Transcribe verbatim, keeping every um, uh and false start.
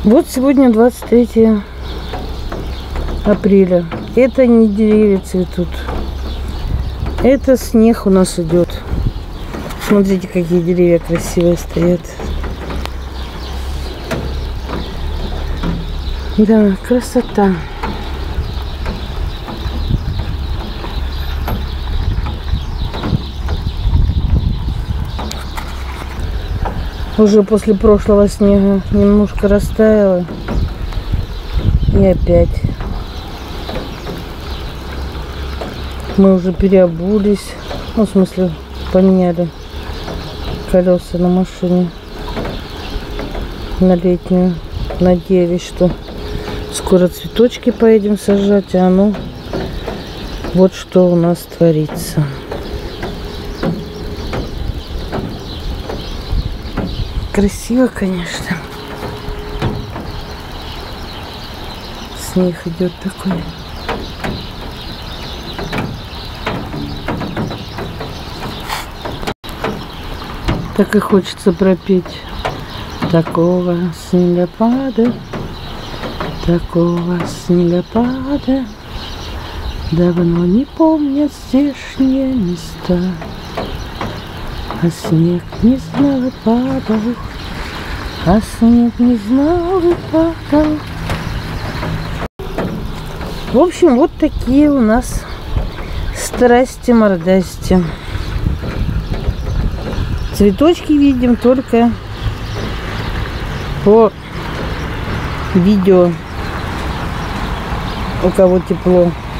Вот сегодня двадцать третье апреля. Это не деревья цветут. Это снег у нас идет. Смотрите, какие деревья красивые стоят. Да, красота. Уже после прошлого снега немножко растаяло. И опять. Мы уже переобулись. Ну, в смысле, поменяли колеса на машине. На летнюю. Надеялись, что скоро цветочки поедем сажать. А ну, вот что у нас творится. Красиво, конечно. Снег идет такой. Так и хочется пропеть. Такого снегопада, такого снегопада давно не помнят здешние места. А снег не знал и падал, а снег не знал и падал. В общем, вот такие у нас страсти-мордасти. Цветочки видим только по видео, у кого тепло.